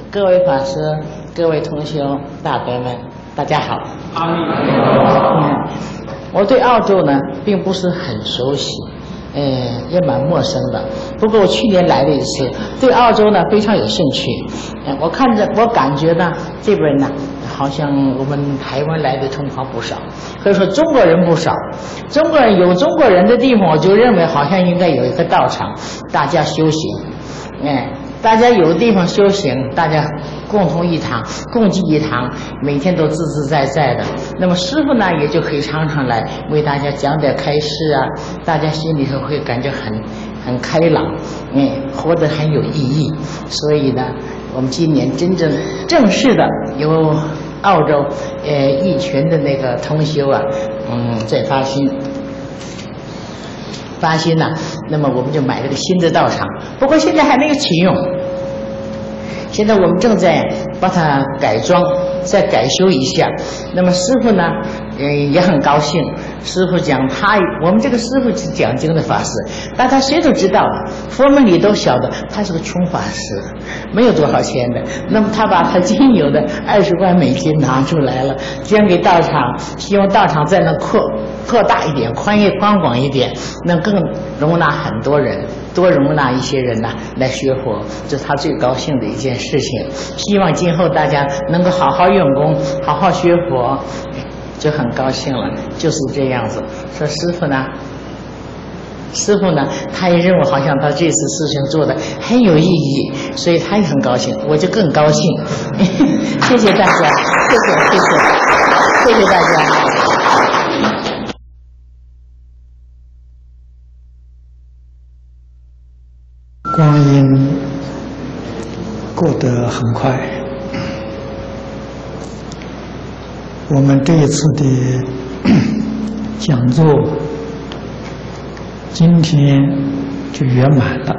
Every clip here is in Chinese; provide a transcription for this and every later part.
各位法师、各位同修、大德们，大家好。 阿弥陀佛。 我对澳洲呢并不是很熟悉，也蛮陌生的。不过我去年来了一次，对澳洲呢非常有兴趣。我感觉呢这边呢好像我们台湾来的同胞不少，可以说中国人不少。中国人的地方，我就认为好像应该有一个道场，大家修行。大家有地方修行，大家共同一堂，共济一堂，每天都自自在在的。那么师父呢，也就可以常常来为大家讲点开示啊，大家心里头会感觉很开朗，活得很有意义。所以呢，我们今年正式的由澳洲一群的那个同修啊，在发心呐，那么我们就买了个新的道场，不过现在还没有启用。现在我们正在把它改装，再改修一下。那么师父呢，也很高兴。师父讲我们这个师父是讲经的法师，大家谁都知道的，佛门里都晓得，他是个穷法师，没有多少钱的。那么他把他仅有的20万美金拿出来了，捐给道场，希望道场再能扩大一点，宽广一点，能更容纳很多人，多容纳一些人呐来学佛，这是他最高兴的一件事情。希望今后大家能够好好用功，好好学佛，就很高兴了。就是这样子。说师父呢，他也认为好像他这次事情做的很有意义，所以他也很高兴，我就更高兴。谢谢大家，谢谢大家。 光阴过得很快，我们这一次的讲座今天就圆满了。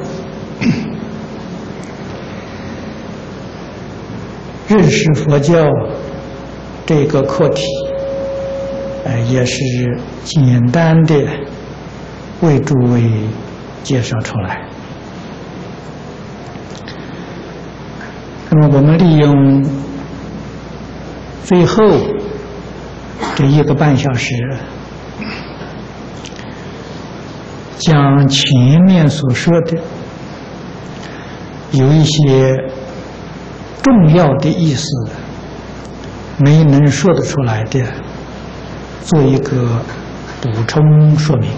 认识佛教这个课题，也是简单的为诸位介绍出来。那么我们利用最后这1个半小时，将前面所说的有一些重要的意思没能说得出来的，做一个补充说明。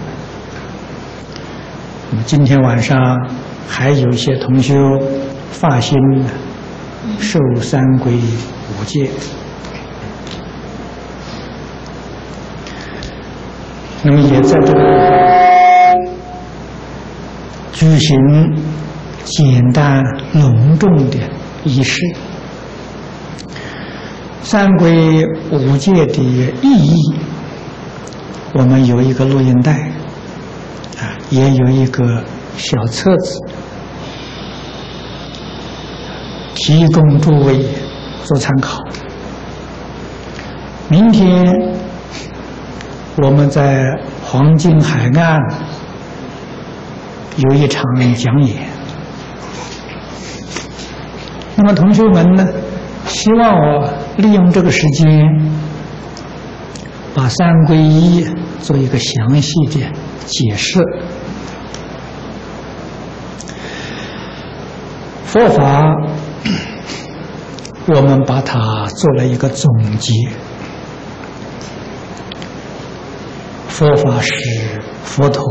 那么今天晚上还有一些同修发心受三皈五戒，那么也在这个举行简单隆重的仪式。三皈五戒的意义，我们有一个录音带，也有一个小册子，提供诸位做参考。明天我们在黄金海岸有一场讲演，那么同学们呢，希望我利用这个时间把三皈依做一个详细的解释。佛法我们把它做了一个总结。佛法是佛陀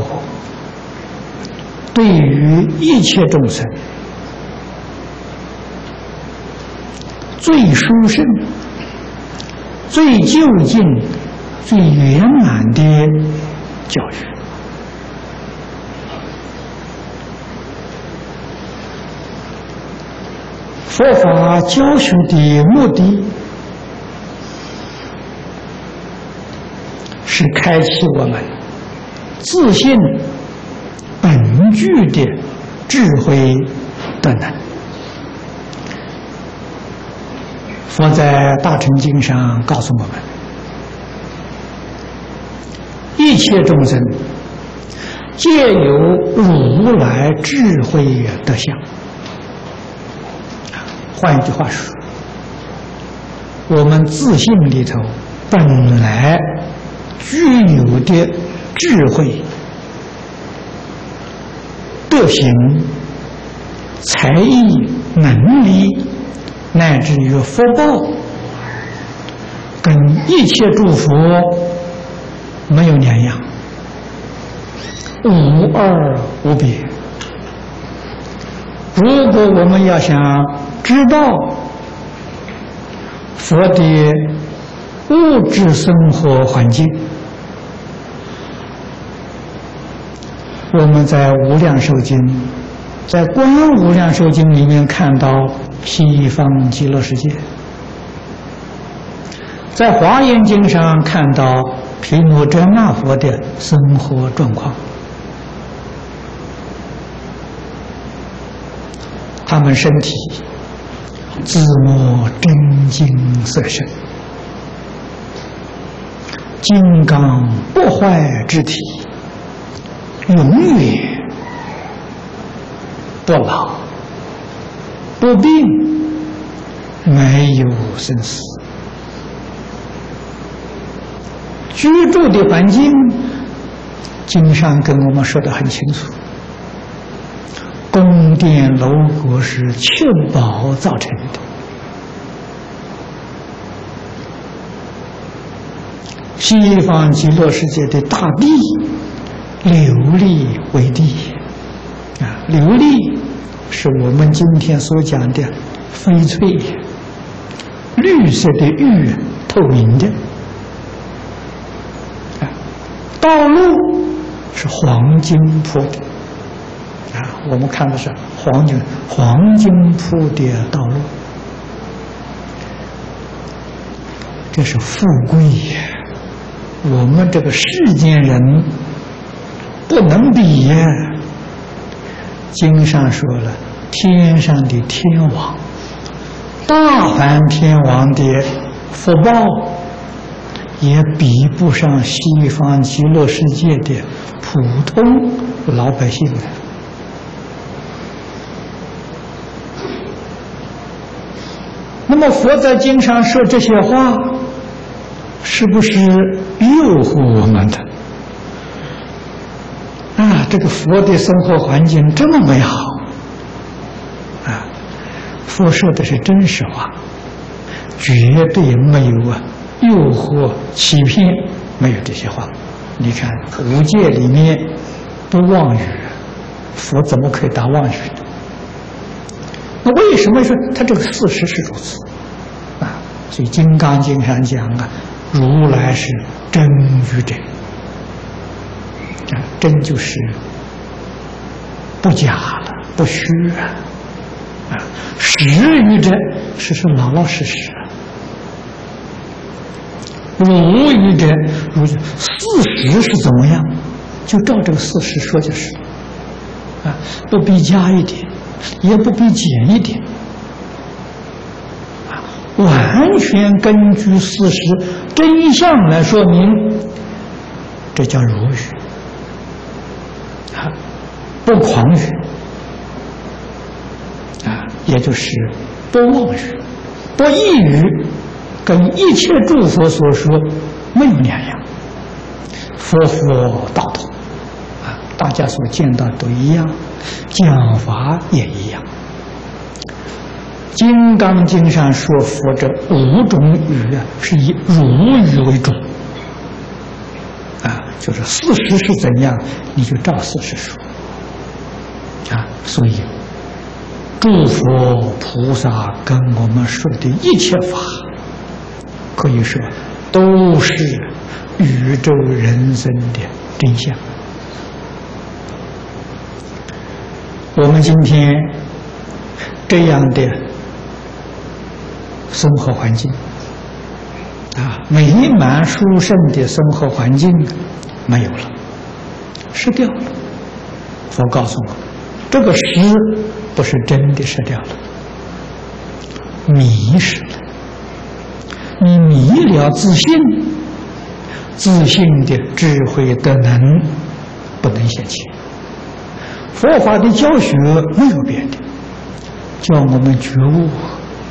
对于一切众生最殊胜、最究竟、最圆满的教育。佛法教学的目的是开启我们自信本具的智慧德能。佛在《大乘经》上告诉我们，一切众生皆有如来智慧德相， 换一句话说，我们自信里头本来具有的智慧、德行、才艺、能力，乃至于福报，跟一切诸佛没有两样，无二无别。如果我们要想知道佛的物质生活环境，我们在《无量寿经》在《观无量寿经》里面看到西方极乐世界，在《华严经》上看到毗卢遮那佛的生活状况，他们身体自摸真金色身，金刚不坏之体，永远不老不病，没有生死。居住的环境，经上跟我们说得很清楚，宫殿楼阁是确保造成的。西方极乐世界的大地琉璃为地啊，琉璃是我们今天所讲的翡翠，绿色的玉，透明的啊，道路是黄金铺的啊，我们看的是黄金铺的道路，这是富贵呀，我们这个世间人不能比呀。经上说了，天上的天王，大梵天王的福报，也比不上西方极乐世界的普通老百姓的。那么佛在经上说这些话，是不是诱惑我们的？啊，这个佛的生活环境这么美好啊！佛说的是真实话，绝对没有诱惑、欺骗，没有这些话。你看五戒里面不妄语，佛怎么可以打妄语呢？那为什么说他这个事实是如此啊？所以《金刚经》上讲啊，如来是真语者。真就是不假了，不虚啊！实语者是老老实实，如语者如事实是怎么样，就照这个事实说就是啊，不必加一点，也不必减一点啊，完全根据事实真相来说明，这叫如语。不诳语啊，也就是不妄语、不异语，跟一切诸佛所说没有两样。佛道同啊，大家所见到都一样，讲法也一样。《金刚经》上说佛这5种语啊，是以如语为主啊，就是事实是怎样，你就照事实说。啊，所以诸佛菩萨跟我们说的一切法，可以说都是宇宙人生的真相。我们今天这样的生活环境啊，美满殊胜的生活环境没有了，失掉了。佛告诉我，这个失不是真的失掉了，迷失了。你迷了自信，自信的智慧德能不能显现。佛法的教学没有变的，叫我们觉悟，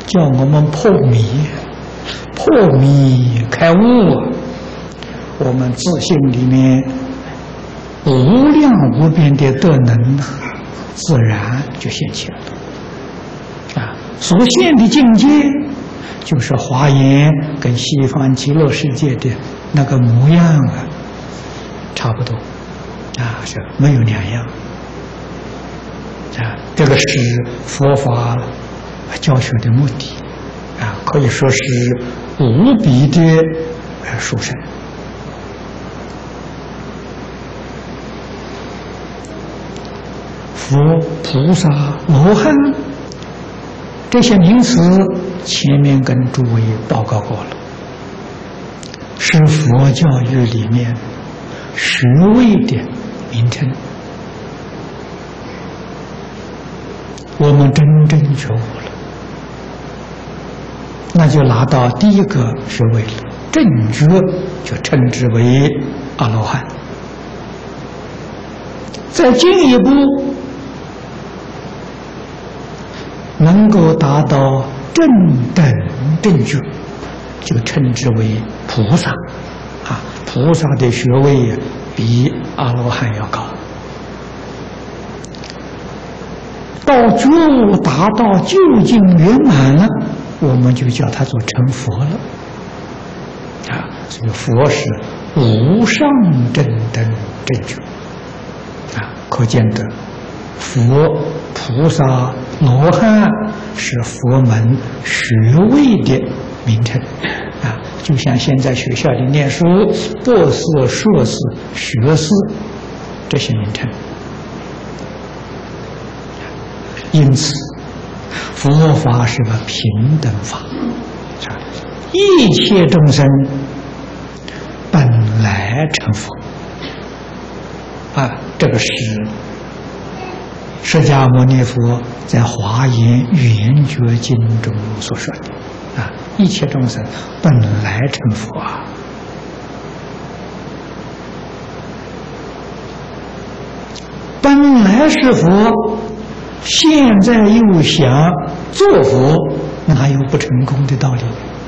叫我们破迷，破迷开悟啊！我们自信里面无量无边的德能自然就现起了啊！所现的境界就是华严跟西方极乐世界的那个模样啊，差不多啊，是没有两样啊！这个是佛法教学的目的啊，可以说是无比的殊胜。佛、菩萨、罗汉这些名词，前面跟诸位报告过了，是佛教育里面学位的名称。我们真正觉悟了，那就拿到第一个学位了，正觉就称之为阿罗汉。再进一步，能够达到正等正觉，就称之为菩萨啊！菩萨的学位比阿罗汉要高。到觉悟达到究竟圆满了，我们就叫它做成佛了啊！所以佛是无上正等正觉啊，可见得佛、菩萨、罗汉是佛门学位的名称啊，就像现在学校里念书，博士、硕士、学士这些名称。因此，佛法是个平等法，一切众生本来成佛啊，这个是释迦牟尼佛在《华严圆觉经》中所说的啊，一切众生本来成佛啊。本来是佛，现在又想做佛，哪有不成功的道理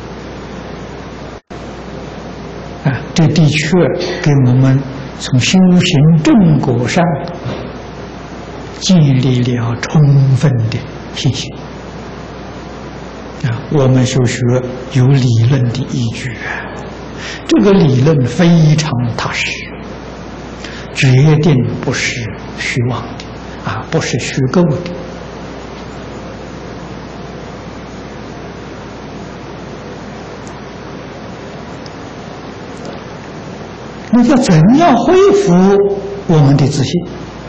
啊？这的确给我们从修行正果上建立了充分的信心啊！我们修学有理论的依据啊，这个理论非常踏实，决定不是虚妄的啊，不是虚构的。那要怎样恢复我们的自信？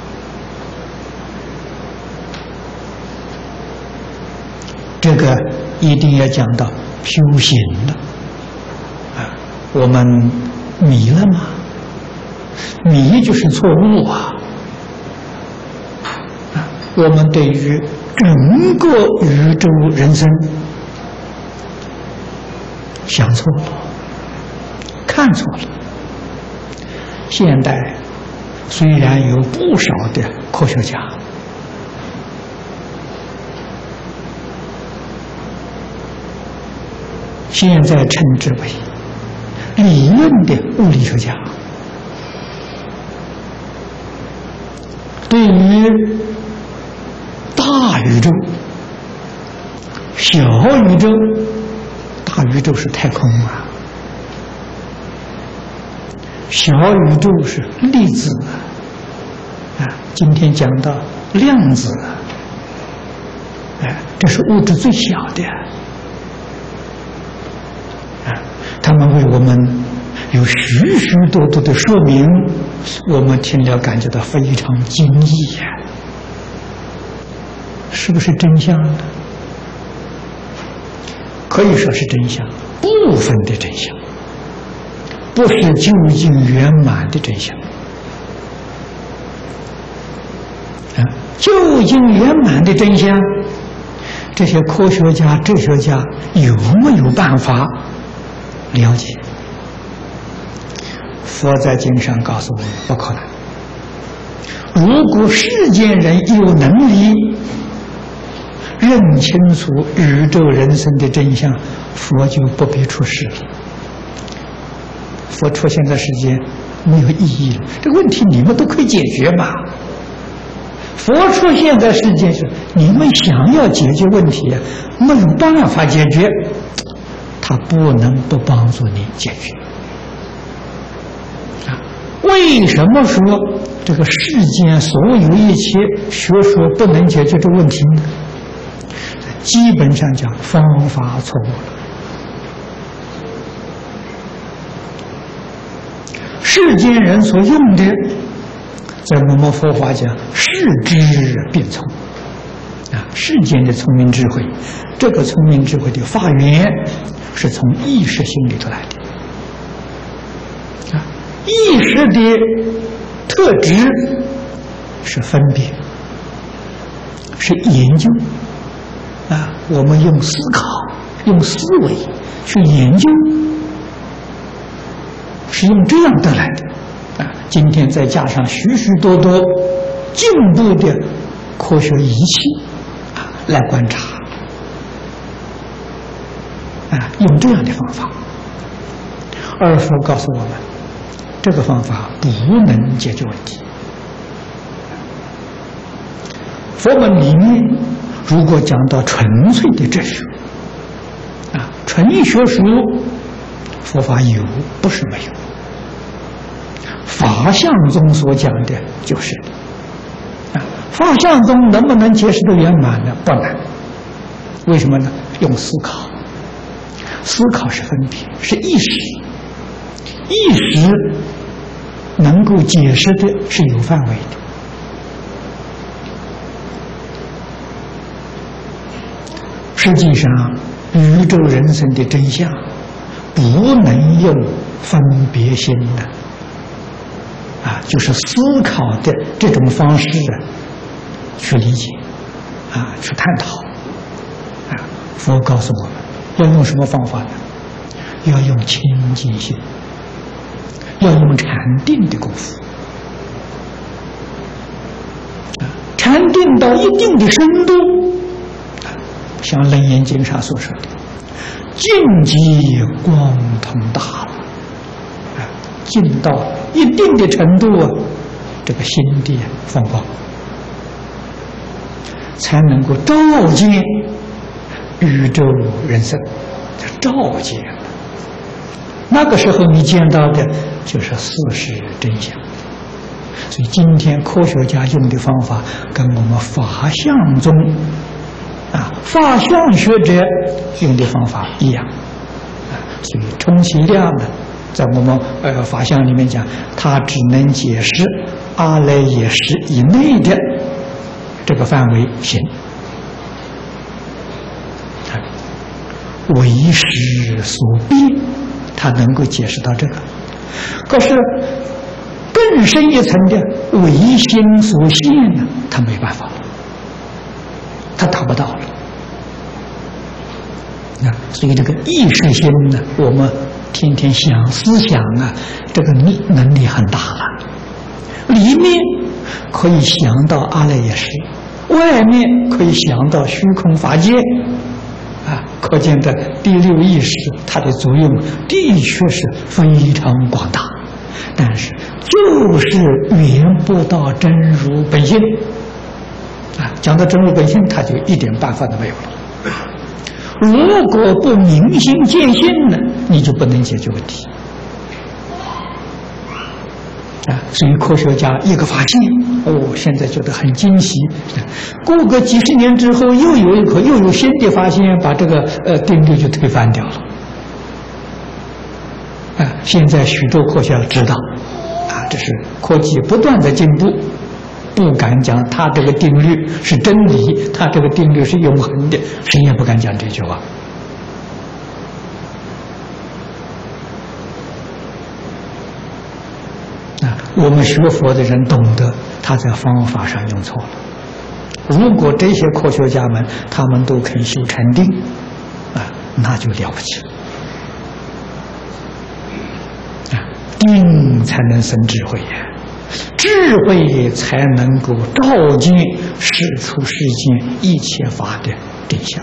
这个一定要讲到修行了啊！我们迷了吗？迷就是错误啊！我们对于整个宇宙人生想错了，看错了。现代虽然有不少的科学家，现在称之为理论的物理学家，对于大宇宙、小宇宙，大宇宙是太空啊，小宇宙是粒子啊，今天讲到量子，这是物质最小的啊，他们为我们有许许多多的说明，我们听了感觉到非常惊异呀，是不是真相呢？可以说是真相，部分的真相，不是究竟圆满的真相啊！究竟圆满的真相，这些科学家、哲学家有没有办法了解？佛在经上告诉我们，不可能。如果世间人有能力认清楚宇宙人生的真相，佛就不必出世了。佛出现在世间没有意义了，这个问题你们都可以解决嘛。佛出现在世间是你们想要解决问题，没有办法解决，他不能不帮助你解决。为什么说这个世间所有一切学说不能解决这个问题呢？基本上讲方法错误了。世间人所用的，在我们佛法讲世智变聪世间的聪明智慧，这个聪明智慧的发源是从意识心里头来的意识的特质是分别，是研究我们用思考、用思维去研究，是用这样得来的今天再加上许许多多进步的科学仪器来观察用这样的方法，而佛告诉我们，这个方法不能解决问题。佛门里面，如果讲到纯粹的哲学纯学术，佛法有，不是没有。法相宗所讲的就是法相宗能不能解释得圆满呢？不难。为什么呢？用思考，思考是分别，是意识，意识能够解释的是有范围的。实际上，宇宙人生的真相不能用分别心的就是思考的这种方式去理解去探讨佛告诉我们要用什么方法呢？要用清净心，要用禅定的功夫禅定到一定的深度像《楞严经》上所说的净极光通大了进到一定的程度这个心地放光才能够照见宇宙人生，照见那个时候你见到的就是事实真相。所以今天科学家用的方法跟我们法相中法相学者用的方法一样所以充其量呢，在我们法相里面讲，它只能解释阿赖耶识以内的这个范围行，为识所逼，它能够解释到这个。可是更深一层的唯心所现呢，它没办法，它达不到了。所以这个意识心呢，我们天天想思想这个能力很大了，里面可以想到阿赖耶识，外面可以想到虚空法界可见的第六意识它的作用的确是非常广大，但是就是圆不到真如本性讲到真如本性，它就一点办法都没有了。如果不明心见性呢，你就不能解决问题所以科学家一个发现现在觉得很惊喜，过个几十年之后又有新的发现，把这个定律就推翻掉了现在许多科学家知道这是科技不断的进步，不敢讲他这个定律是真理，他这个定律是永恒的，谁也不敢讲这句话我们学佛的人懂得他在方法上用错了。如果这些科学家们他们都肯修禅定那就了不起了定才能生智慧智慧才能够照见世出世间一切法的真相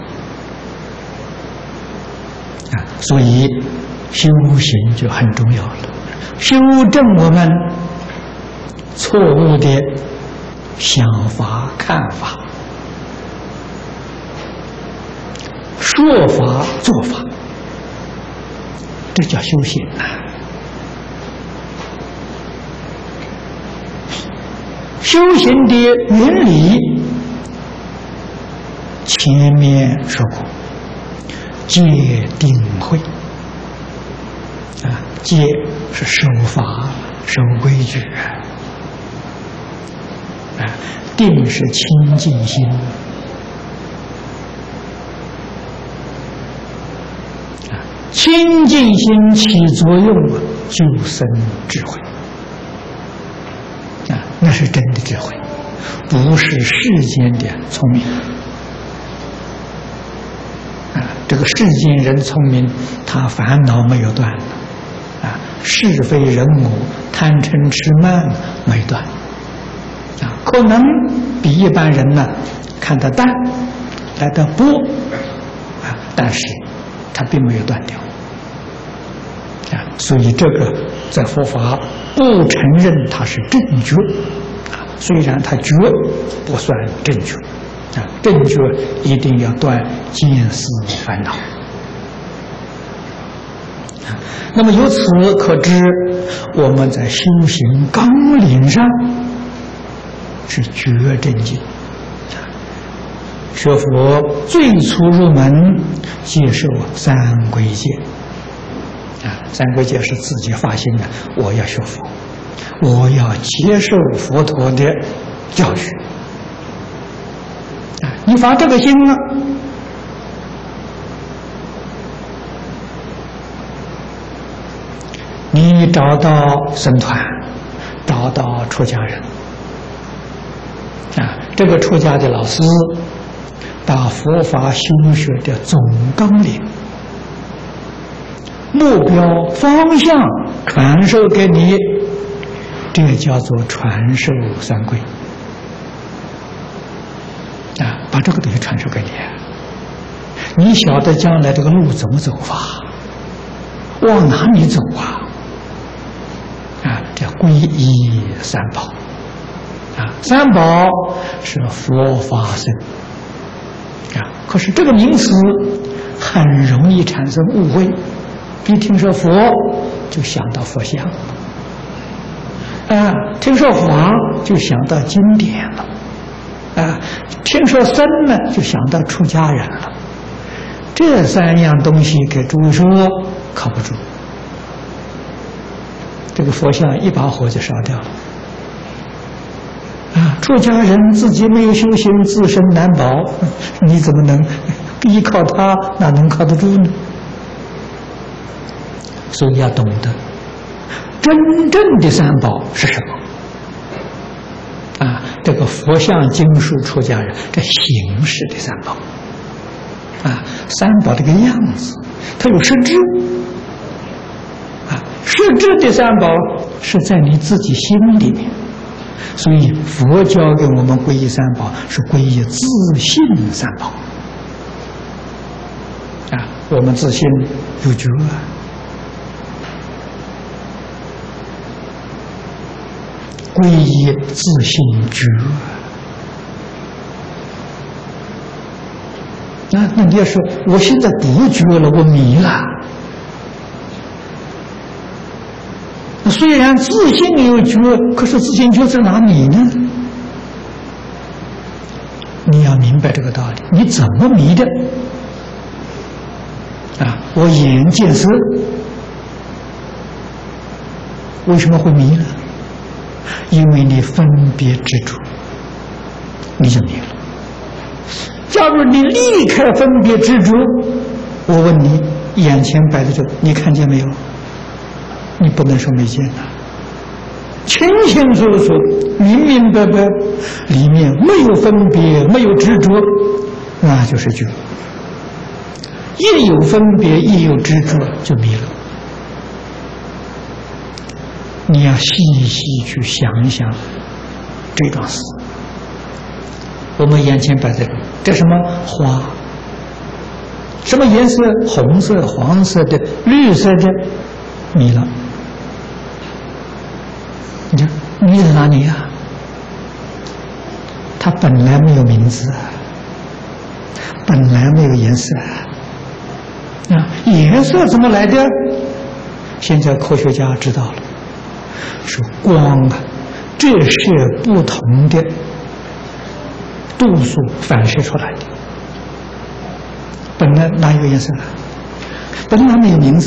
啊！所以修行就很重要了，修正我们错误的想法、看法、说法、做法，这叫修行啊！修行的原理，前面说过，戒定慧啊，戒是守法、守规矩啊，定是清净心啊，清净心起作用啊，就生智慧。那是真的智慧，不是世间的聪明啊！这个世间人聪明，他烦恼没有断啊，是非人我、贪嗔痴慢没断啊，可能比一般人呢看得淡，来得薄啊，但是他并没有断掉啊，所以这个在佛法不承认它是正觉啊，虽然它觉不算正觉啊，正觉一定要断见思烦恼啊。那么由此可知，我们在修行纲领上是觉正境啊。学佛最初入门，接受三皈戒。三皈戒是自己发心的，我要学佛，我要接受佛陀的教育。你发这个心了，你找到僧团，找到出家人，这个出家的老师把佛法修学的总纲领、目标方向传授给你，这叫做传授三皈啊！把这个东西传授给你，你晓得将来这个路怎么走法，往哪里走啊？啊，这皈依三宝啊，三宝是佛法僧啊。可是这个名词很容易产生误会。一听说佛就想到佛像啊，听说法就想到经典了啊，听说僧呢就想到出家人了。这三样东西给诸位说靠不住，这个佛像一把火就烧掉了啊！出家人自己没有修行，自身难保，你怎么能依靠他？哪能靠得住呢？所以要懂得真正的三宝是什么啊？这个佛像、经书、出家人，这形式的三宝啊，三宝这个样子，它有实质啊，实质的三宝是在你自己心里面。所以佛教给我们皈依三宝，是皈依自信三宝啊，我们自信有觉啊。皈依自信觉啊，那你要说我现在不觉了，我迷了。虽然自信有觉，可是自信觉在哪里呢？你要明白这个道理。你怎么迷的？啊，我眼见色，为什么会迷呢？因为你分别执着，你就迷了。假如你离开分别执着，我问你，眼前摆的这个，你看见没有？你不能说没见呐，清清楚楚、明明白白，里面没有分别，没有执着，那就是觉。一有分别，一有执着，就迷了。你要细细去想一想这桩事。我们眼前摆在这什么花？ 什么颜色？红色、黄色的、绿色的米了。你看米在哪里呀？它本来没有名字，本来没有颜色啊，颜色怎么来的？现在科学家知道了，是光啊折射不同的度数反射出来的。本来哪有颜色啊？本来没有名字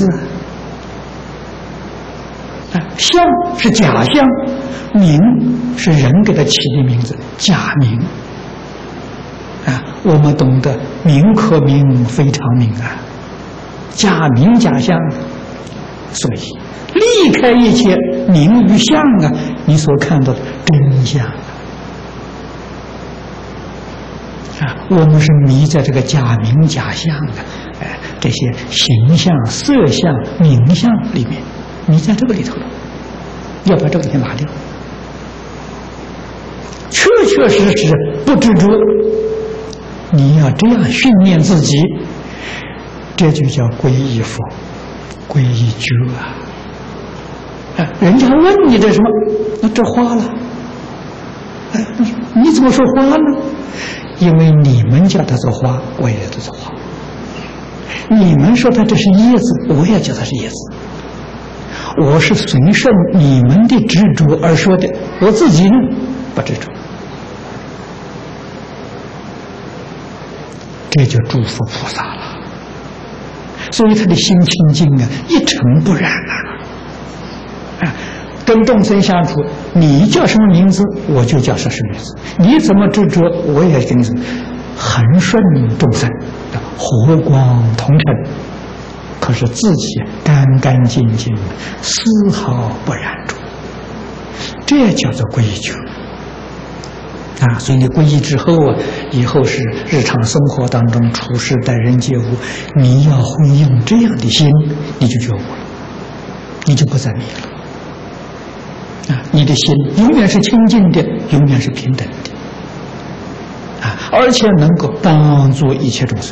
啊。相是假相，名是人给他起的名字，假名啊。我们懂得名可名，非常名啊，假名假相。所以离开一切名与相啊，你所看到的真相啊，我们是迷在这个假名假相的，这些形象、色相、名相里面，迷在这个里头了，要把这个给拿掉，确确实实不执着。你要这样训练自己，这就叫皈依佛。皈依觉啊！人家问你这什么？那这花了，你怎么说花呢？因为你们叫它做花，我也叫它做花；你们说它这是叶子，我也叫它是叶子。我是随顺你们的执着而说的，我自己呢不执着。这就祝福菩萨了。所以他的心清净啊，一尘不染啊！跟众生相处，你叫什么名字，我就叫什么名字；你怎么执着，我也跟你恒顺众生，和光同尘。可是自己干干净净，丝毫不染着，这叫做皈依觉啊！所以你皈依之后啊，以后是日常生活当中处事待人接物，你要会用这样的心，你就觉悟了，你就不再迷了啊！你的心永远是清净的，永远是平等的啊，而且能够帮助一切众生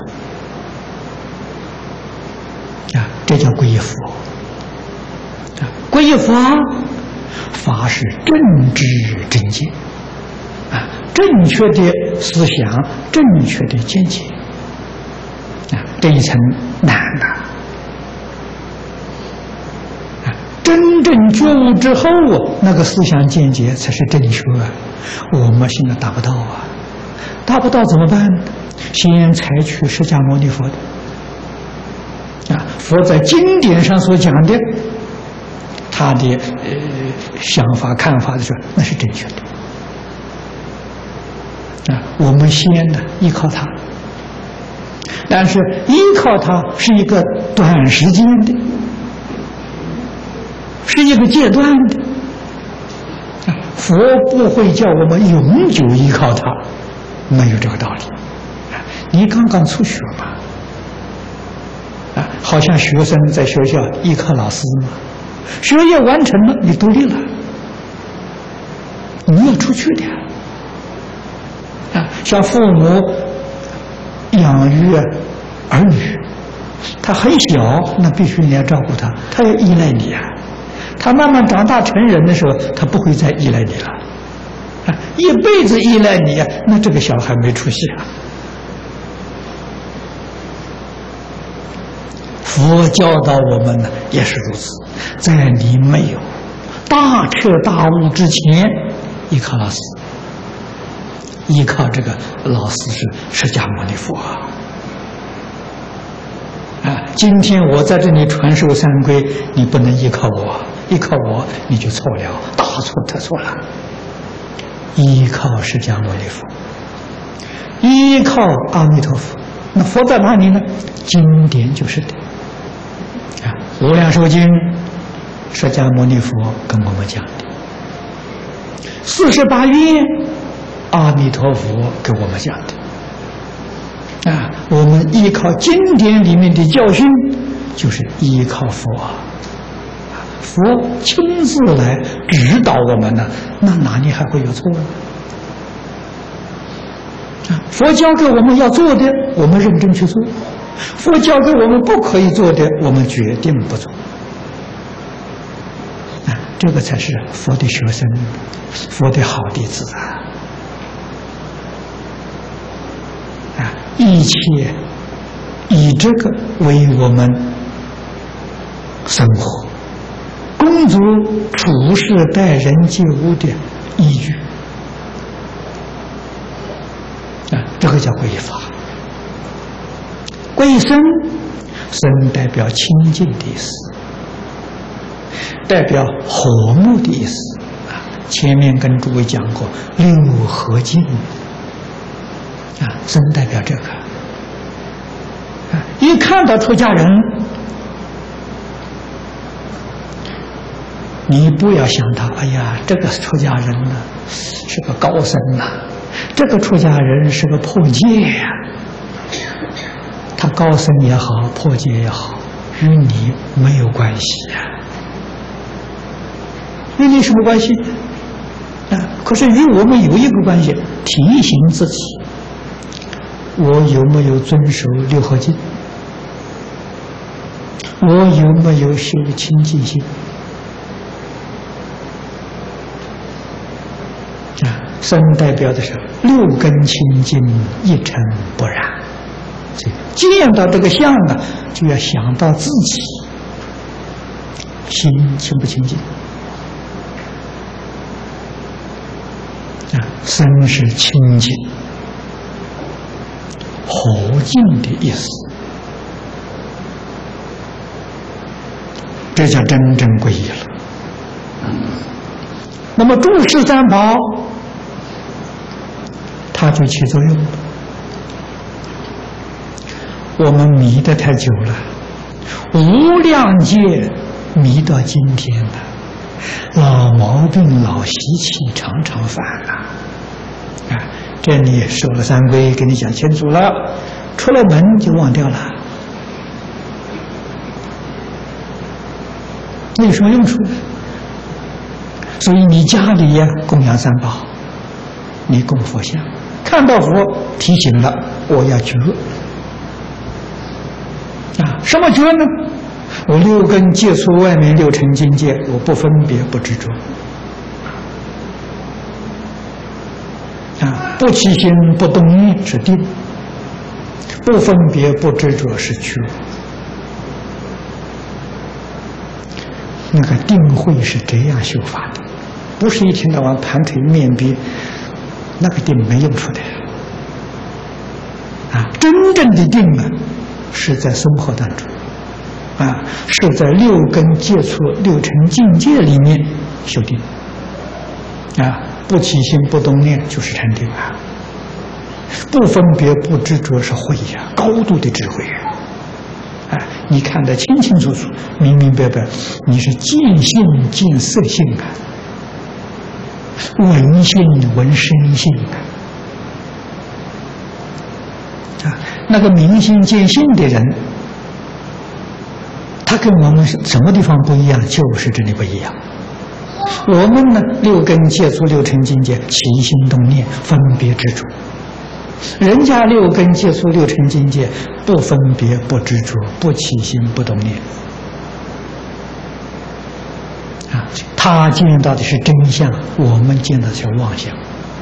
啊！这叫皈依佛啊！皈依佛，法是正知正见啊，正确的思想，正确的见解啊，这一层难呐啊！真正觉悟之后啊，那个思想见解才是正确啊。我们现在达不到啊，达不到怎么办？先采取释迦牟尼佛的啊，佛在经典上所讲的，他的想法看法的时候，那是正确的。啊，我们先呢依靠它，但是依靠它是一个短时间的，是一个阶段的。啊，佛不会叫我们永久依靠它，没有这个道理。啊，你刚刚初学嘛，啊，好像学生在学校依靠老师嘛，学业完成了，你独立了，你要出去的。像父母养育儿女，他很小，那必须你要照顾他，他要依赖你啊。他慢慢长大成人的时候，他不会再依赖你了，啊，一辈子依赖你啊，那这个小孩没出息啊。佛教导我们呢，也是如此，在你没有大彻大悟之前，依靠老师。依靠这个老师是释迦牟尼佛啊！今天我在这里传授三规，你不能依靠我，依靠我你就错了，大错特错了。依靠释迦牟尼佛，依靠阿弥陀佛，那佛在哪里呢？经典就是的啊，《无量寿经》，释迦牟尼佛跟我们讲的48愿。阿弥陀佛给我们讲的啊，我们依靠经典里面的教训，就是依靠佛啊，佛亲自来指导我们呢，那哪里还会有错呢？啊，佛教给我们要做的，我们认真去做佛教给我们不可以做的，我们决定不做。这个才是佛的学生，佛的好弟子一切以这个为我们生活、工作、处事、待人接物的依据这个叫皈法。皈僧，僧代表清净的意思，代表和睦的意思前面跟诸位讲过六和敬僧代表这个一看到出家人，你不要想他，哎呀，这个出家人呢是个高僧这个出家人是个破戒他高僧也好，破戒也好，与你没有关系与你什么关系可是与我们有一个关系，提醒自己，我有没有遵守六和敬？我有没有修清净心？僧代表的是六根清净，一尘不染。见到这个相就要想到自己心清不清净僧是清净和敬的意思，这叫真正皈依了。那么诸事三宝它就起作用了。我们迷得太久了，无量劫迷到今天了，老毛病老习气常常犯了这里受了三规给你讲清楚了，出了门就忘掉了，那有什么用处呢？所以你家里供养三宝，你供佛像，看到佛提醒了，我要觉什么觉呢？我六根接触外面六尘境界，我不分别不执着不起心不动念是定，不分别不执着是觉。那个定慧是这样修法的，不是一天到晚盘腿面壁，那个定没用处的真正的定是在生活当中是在六根接触六尘境界里面修定不起心不动念就是禅定不分别不执着是慧高度的智慧你看得清清楚楚明明白白，你是见性见色性闻性闻声性那个明心见性的人，他跟我们什么地方不一样？就是这里不一样。我们呢，六根接触六尘境界，起心动念，分别执着；人家六根接触六尘境界，不分别不执着，不起心不动念他见到的是真相，我们见到的是妄想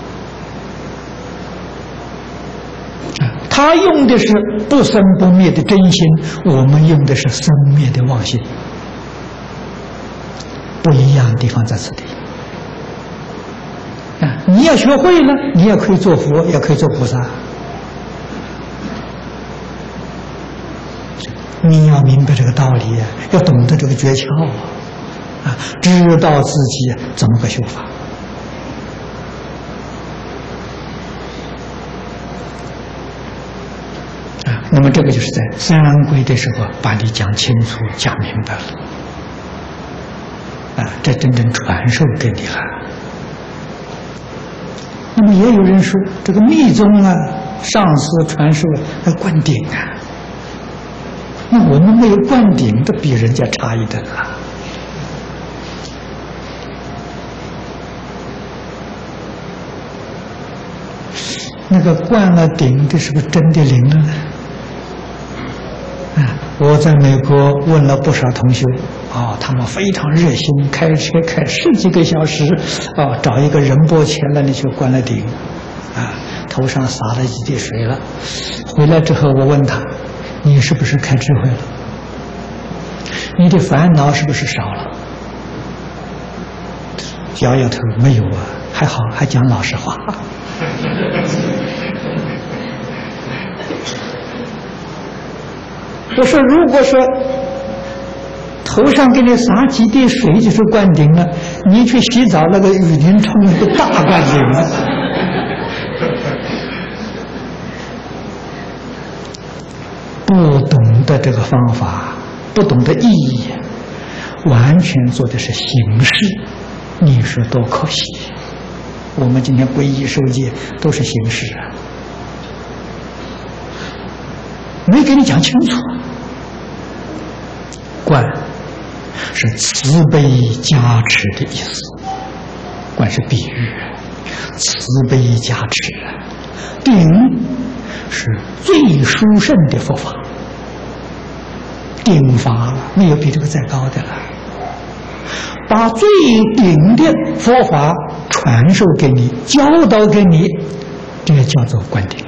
他用的是不生不灭的真心，我们用的是生灭的妄心，不一样的地方在此地你要学会了，你也可以做佛，也可以做菩萨。你要明白这个道理要懂得这个诀窍知道自己怎么个修法那么这个就是在三规的时候把你讲清楚讲明白了这真正传授给你了。那么也有人说这个密宗上师传授灌顶那我们没有灌顶都比人家差一等那个灌了顶的是不是真的灵了呢？ 我在美国问了不少同修，他们非常热心，开车开10几个小时，找一个仁波切那里去灌了顶，头上洒了几滴水了。回来之后，我问他：“你是不是开智慧了？你的烦恼是不是少了？”摇摇头，没有啊，还好，还讲老实话。我说，如果说头上给你洒几滴水就是灌顶了，你去洗澡那个雨淋冲一个大灌顶了。不懂得这个方法，不懂得意义，完全做的是形式，你说多可惜。我们今天皈依受戒都是形式啊，没给你讲清楚。观是慈悲加持的意思，观是比喻，慈悲加持。顶是最殊胜的佛法，顶法了，没有比这个再高的了。把最顶的佛法传授给你，教导给你，这个叫做观顶。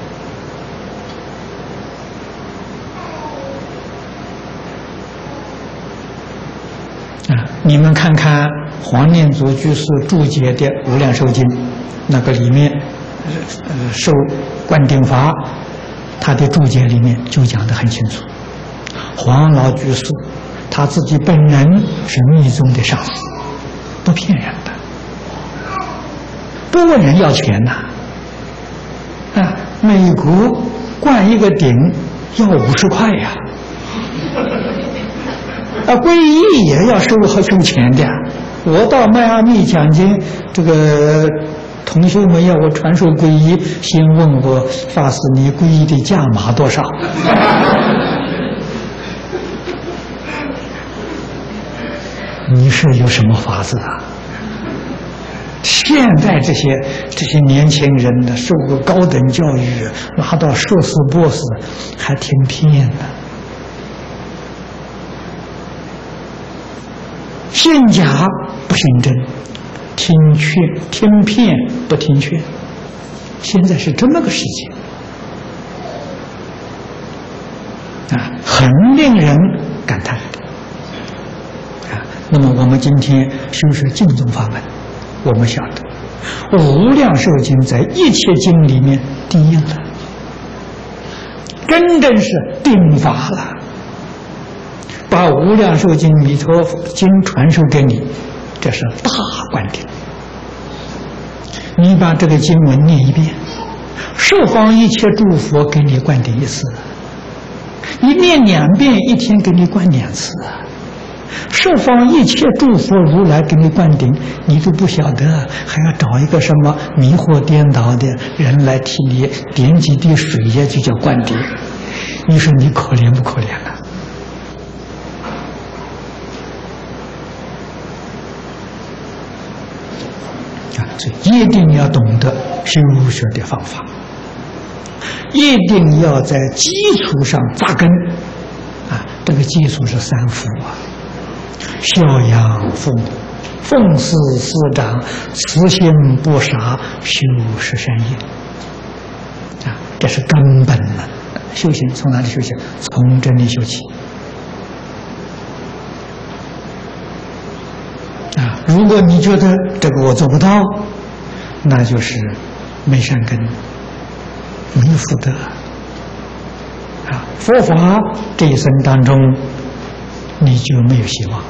你们看看黄念祖居士注解的《无量寿经》，那个里面受灌顶法，他的注解里面就讲得很清楚。黄老居士他自己本人是密宗的上师，不骗人的，不问人要钱呐。美国灌一个顶要50块呀。皈依也要收钱的。我到迈阿密讲经，这个同学们要我传授皈依，先问我法师你皈依的价码多少？你是有什么法子啊？现在这些年轻人呢，受过高等教育，拿到硕士博士，还挺骗的。信假不信真，听骗不听劝，现在是这么个世界很令人感叹那么我们今天修持净宗法门，我们晓得无量寿经在一切经里面第一了，真正是定法了。把无量寿经弥陀经传授给你，这是大灌顶。你把这个经文念一遍，十方一切诸佛给你灌顶1次，你念2遍，一天给你灌2次十方一切诸佛如来给你灌顶，你都不晓得，还要找一个什么迷惑颠倒的人来替你点几滴水下去叫灌顶，你说你可怜不可怜啊？所以一定要懂得修学的方法，一定要在基础上扎根这个基础是3福孝养父母，奉事师长，慈心不杀，修十善业这是根本的修行。从哪里修行？从这里修起如果你觉得这个我做不到，那就是没善根，没有福德佛法这一生当中你就没有希望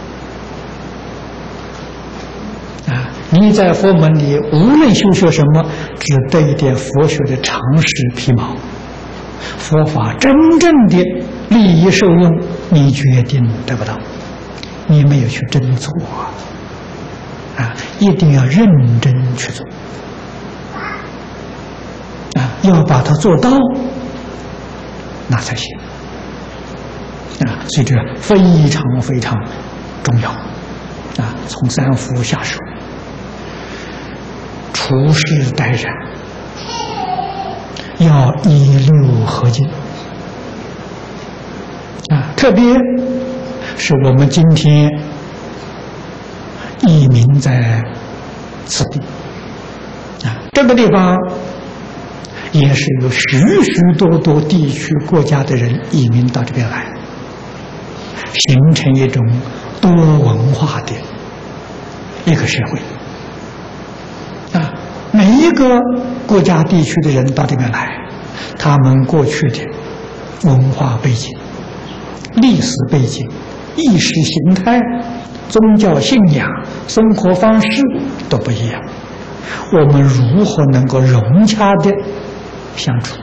你在佛门里无论修学什么，只得一点佛学的常识皮毛，佛法真正的利益受用你决定得不到，你没有去真做一定要认真去做要把它做到，那才行所以这非常非常重要从3福下手，处事待人要一六合敬特别是我们今天移民在此地这个地方也是有许许多多地区国家的人移民到这边来，形成一种多文化的一个社会每一个国家地区的人到这边来，他们过去的文化背景、历史背景、意识形态、宗教信仰、生活方式都不一样，我们如何能够融洽的相处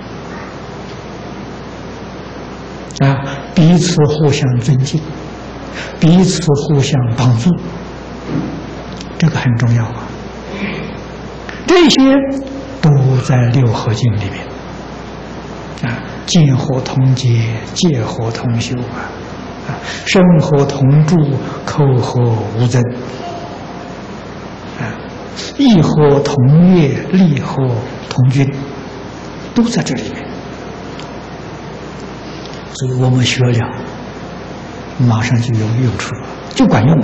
彼此互相尊敬，彼此互相帮助，这个很重要这些都在六合经里面见和同结，戒和同修身和同住，口和无争义和同悦，利和同均，都在这里面。所以我们学了马上就有用处了，就管用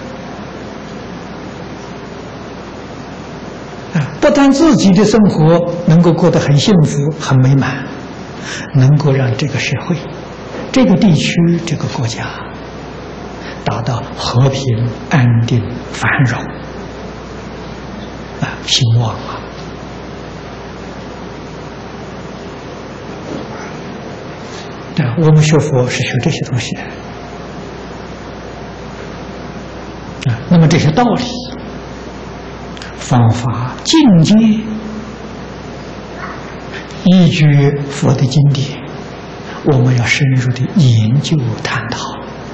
不但自己的生活能够过得很幸福很美满，能够让这个社会、这个地区、这个国家达到和平、安定、繁荣兴旺我们学佛是学这些东西那么这些道理、方法、境界，依据佛的经典，我们要深入的研究探讨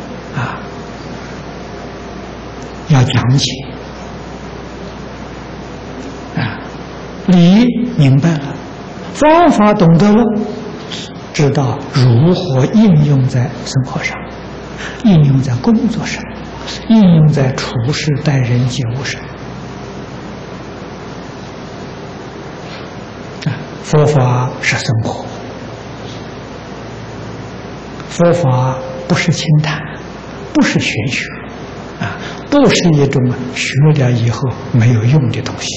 要讲解理明白了，方法懂得了，知道如何应用在生活上，应用在工作上，应用在处事待人接物上佛法是生活，佛法不是轻谈，不是玄学不是一种学了以后没有用的东西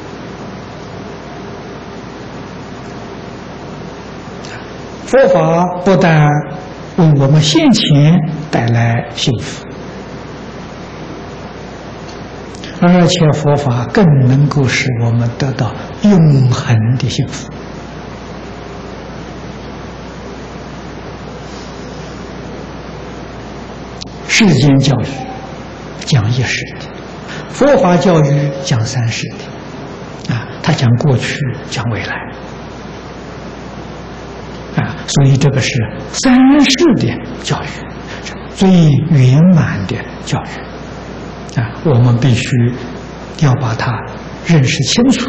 佛法不但为我们现前带来幸福，而且佛法更能够使我们得到永恒的幸福世间教育讲一时的，佛法教育讲三世的他讲过去，讲未来所以这个是三世的教育，最圆满的教育我们必须要把它认识清楚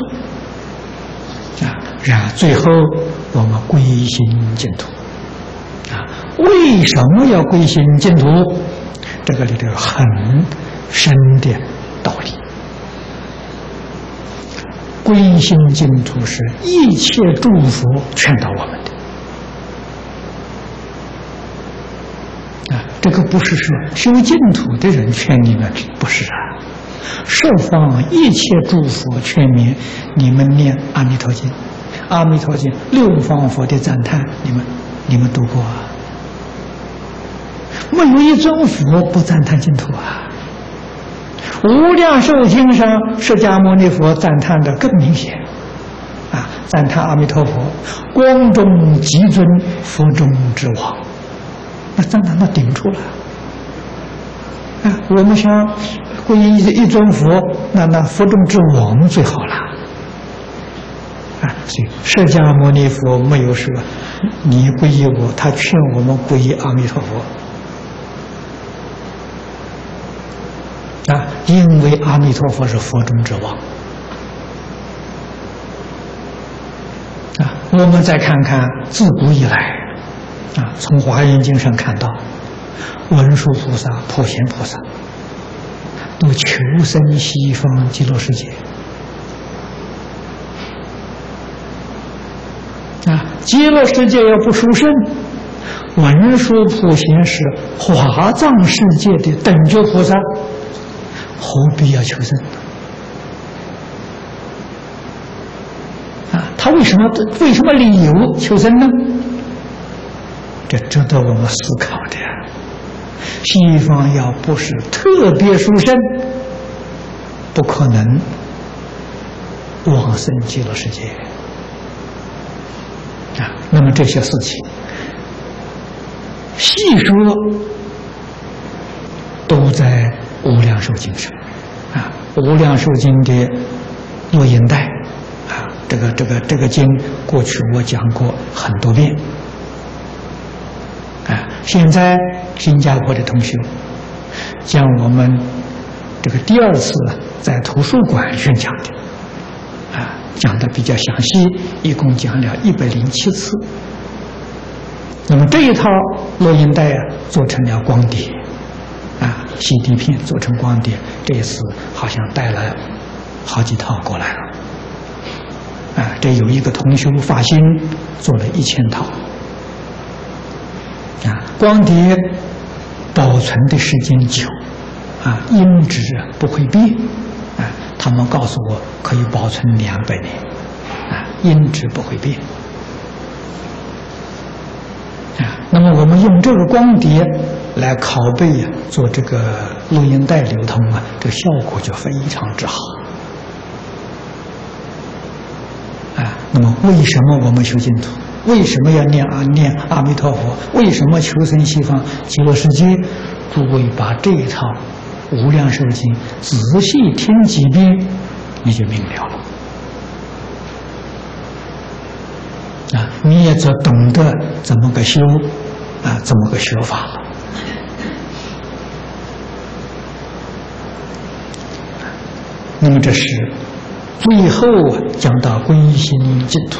然后最后我们归心净土为什么要归心净土？这个里头有很深的道理。归心净土是一切诸佛劝导我们的这个不是说修净土的人劝你们，不是十方一切诸佛劝勉你们念阿弥陀经，阿弥陀经六方佛的赞叹，你们读过没有一尊佛不赞叹净土无量寿经上释迦牟尼佛赞叹的更明显赞叹阿弥陀佛光中极尊，佛中之王，那赞叹到顶处了我们想皈依一尊佛，那佛中之王最好了所以释迦牟尼佛没有说你皈依我，他劝我们皈依阿弥陀佛因为阿弥陀佛是佛中之王我们再看看自古以来从华严经上看到文殊菩萨、普贤菩萨都求生西方极乐世界极乐世界要不殊胜， 文殊普贤是华藏世界的等觉菩萨，何必要求生啊？他为什么理由求生呢？这值得我们思考的。西方要不是特别殊胜，不可能往生极乐世界啊。那么这些事情细说都在无量寿经上啊。无量寿经的录音带啊，这个经过去我讲过很多遍啊。现在新加坡的同学将我们这个第二次在图书馆宣讲的啊，讲的比较详细，一共讲了107次。那么这一套录音带啊，做成了光碟啊，CD 片做成光碟，这一次好像带了好几套过来了啊。这有一个同学发心做了1000套啊。光碟保存的时间久啊，音质不会变啊。他们告诉我可以保存200年啊，音质不会变啊。那么我们用这个光碟来拷贝啊，做这个录音带流通啊，这个效果就非常之好啊。那么为什么我们修净土？为什么要念阿弥陀佛？为什么求生西方极乐世界？诸位把这一套无量寿经仔细听几遍，你就明了了啊！你也就懂得怎么个修啊，怎么个学法了。那么这是最后讲到皈心净土。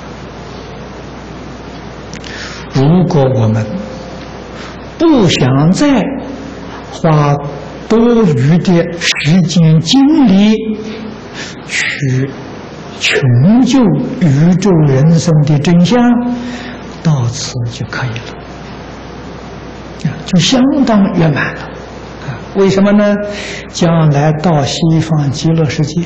如果我们不想再花多余的时间精力去穷究宇宙人生的真相，到此就可以了，就相当圆满了。为什么呢？将来到西方极乐世界，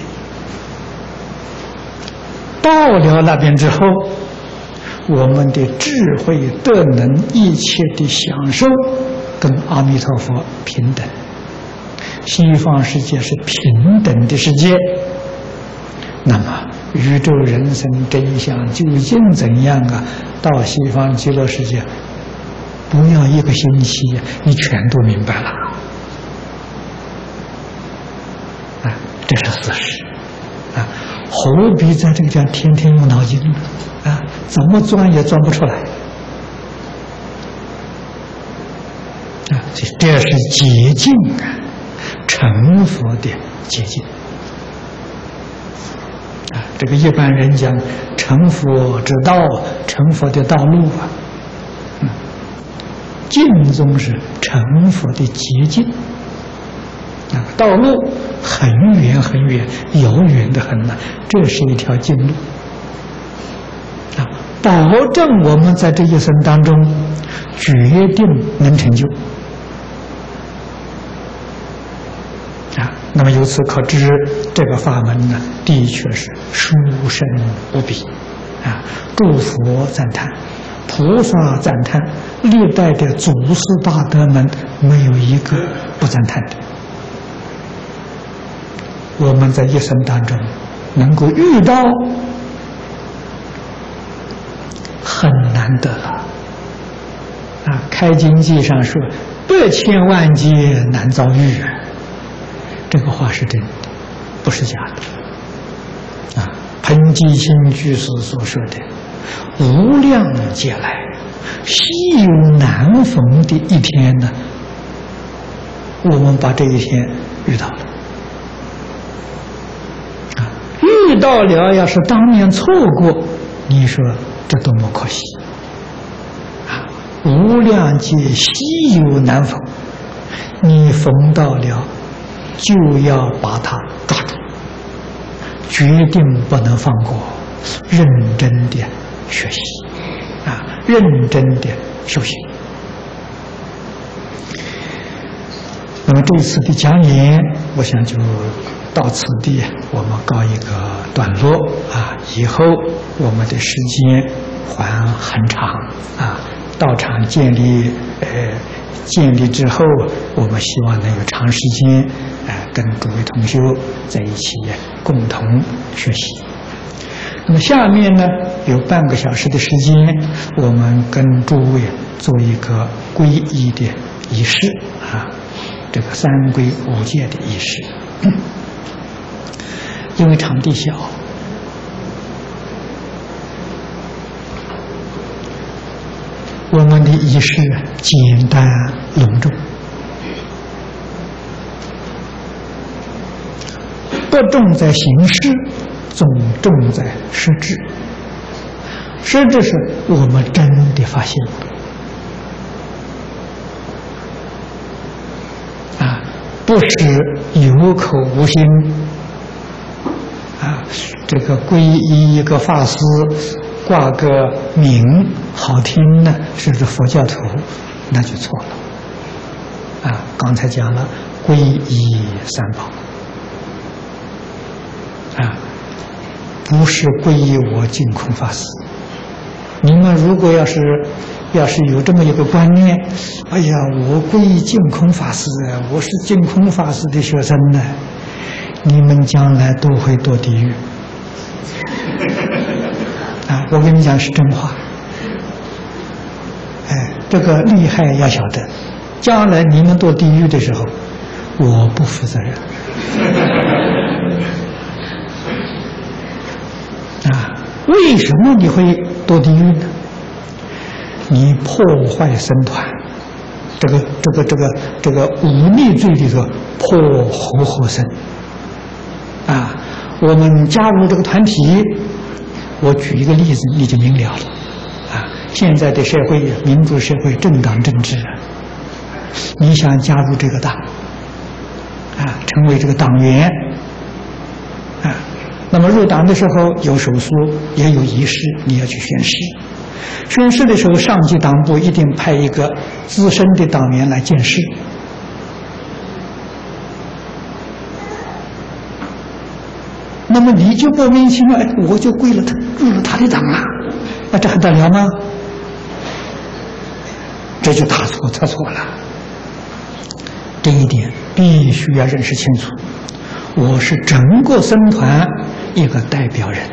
到了那边之后，我们的智慧德能一切的享受跟阿弥陀佛平等。西方世界是平等的世界，那么宇宙人生真相究竟怎样啊？到西方极乐世界不要1个星期，你全都明白了啊！这是事实啊！何必在这个地方天天用脑筋呢？啊，怎么钻也钻不出来啊！这是捷径啊，成佛的捷径啊！这个一般人讲成佛之道，成佛的道路啊，净宗是成佛的捷径啊，道路很远很远，遥远的很呐，这是一条近路啊，保证我们在这一生当中决定能成就啊。那么由此可知，这个法门呢，的确是殊胜无比啊！诸佛赞叹，菩萨赞叹，历代的祖师大德们没有一个不赞叹的。我们在一生当中能够遇到，很难得了啊！开经记上说：“100千万劫难遭遇。”这个话是真的，不是假的啊！彭基清居士所说的“无量劫来，稀有难逢的一天”呢，我们把这一天遇到了啊！遇到了，要是当年错过，你说这多么可惜啊！无量劫稀有难逢，你逢到了，就要把它抓住，决定不能放过，认真的学习啊，认真的修行。那么这次的讲演，我想就到此地，我们告一个段落啊。以后我们的时间还很长啊。道场建立之后，我们希望能有长时间跟诸位同修在一起共同学习。那么下面呢，有半个小时的时间，我们跟诸位做一个皈依的仪式啊，这个三皈五戒的仪式。因为场地小，我们的仪式简单隆重，不重在形式，总重在实质。实质是我们真的发现啊，不是有口无心啊。这个皈依一个法师，挂个名好听呢，是佛教徒，那就错了啊。刚才讲了皈依三宝啊，不是皈依我净空法师。你们如果要是有这么一个观念，哎呀，我皈依净空法师，我是净空法师的学生呢，你们将来都会堕地狱啊！我跟你讲是真话。哎，这个厉害要晓得，将来你们堕地狱的时候，我不负责任。啊，为什么你会堕地狱呢？你破坏僧团，这个忤逆罪里头破活活僧啊！我们加入这个团体，我举一个例子你就明了了啊！现在的社会，民主社会，政党政治，你想加入这个党啊，成为这个党员啊，那么入党的时候有手书，也有仪式，你要去宣誓。宣誓的时候，上级党部一定派一个资深的党员来监誓。那么你就莫名其妙，我就入了他的党了，那这还得了吗？这就他错了。这一点必须要认识清楚。我是整个僧团一个代表人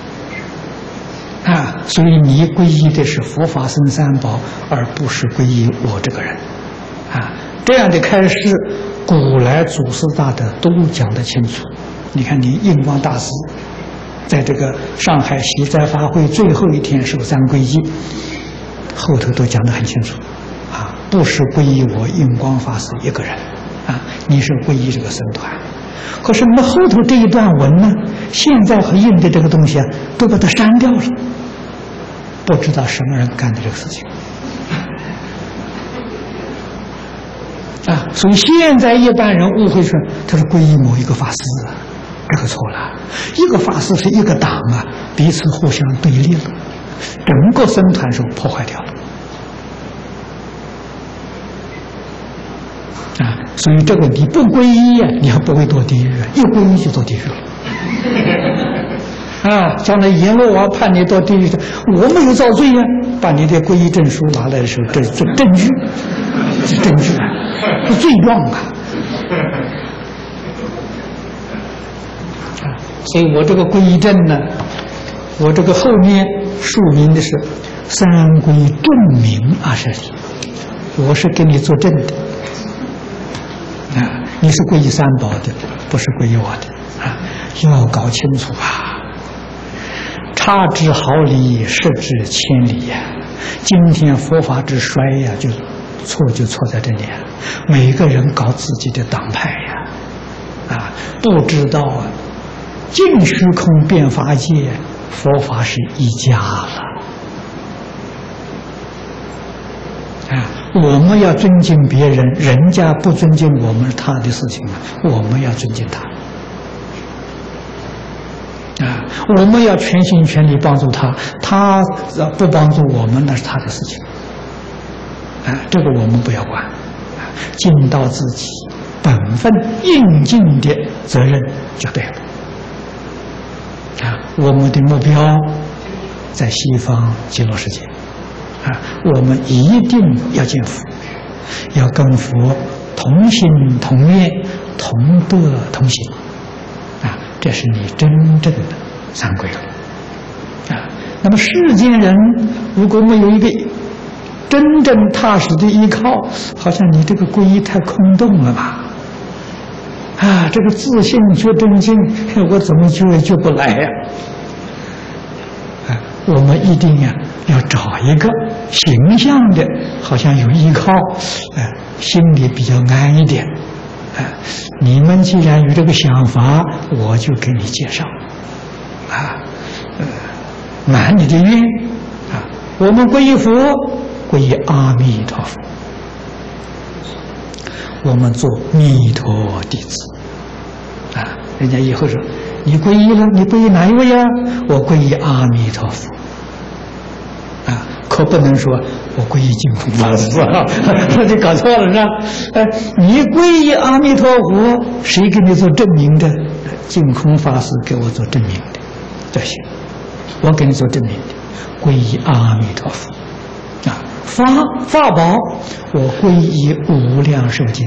啊，所以你皈依的是佛法僧三宝，而不是皈依我这个人啊。这样的开示，古来祖师大德都讲得清楚。你看，你印光大师在这个上海习斋法会最后一天受三皈依，后头都讲得很清楚啊，不是皈依我印光法师一个人啊，你是皈依这个僧团。可是那后头这一段文呢，现在和印的这个东西啊，都把它删掉了，不知道什么人干的这个事情啊！所以现在一般人误会说他是皈依某一个法师啊，这个错了。一个法师是一个党啊，彼此互相对立了，整个僧团是破坏掉了啊！所以这个你不皈依啊，你还不会堕地狱啊，一皈依就堕地狱了啊！将来阎罗王判你堕地狱，我没有造罪啊，把你的皈依证书拿来的时候，这是证据，是证据啊，是罪状啊！所以我这个皈依证呢，我这个后面署名的是三皈证明20里，我是给你做证的啊，你是皈依三宝的，不是皈依我的啊，要搞清楚啊！差之毫厘，失之千里呀！今天佛法之衰呀，就错在这里啊！每个人搞自己的党派呀，啊，不知道啊，净虚空变法界，佛法是一家了啊！我们要尊敬别人，人家不尊敬我们是他的事情啊，我们要尊敬他。啊，我们要全心全力帮助他，他不帮助我们那是他的事情。 这个我们不要管，尽到自己本分应尽的责任就对了。我们的目标在西方极乐世界，我们一定要见佛，要跟佛同心同愿，同德同行，这是你真正的三皈了。那么世间人如果没有一个真正踏实的依靠，好像你这个皈依太空洞了吧？这个自信觉真经，我怎么觉不来呀？我们一定要找一个形象的，好像有依靠，心里比较安一点。你们既然有这个想法，我就给你介绍，满你的愿，我们皈依佛，皈依阿弥陀佛，我们做弥陀弟子，人家以后说你皈依了，你皈依哪一位呀？我皈依阿弥陀佛，可不能说我皈依净空法师那就搞错了是吧？你皈依阿弥陀佛，谁给你做证明的？净空法师给我做证明的，这行，我给你做证明的，皈依阿弥陀佛，法宝我皈依无量寿经，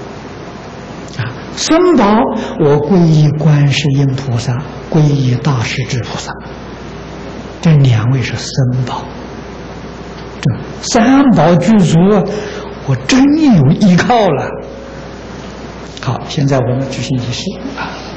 僧宝我皈依观世音菩萨，皈依大势至菩萨，这2位是僧宝。这三宝具足，我真有依靠了。好，现在我们举行仪式。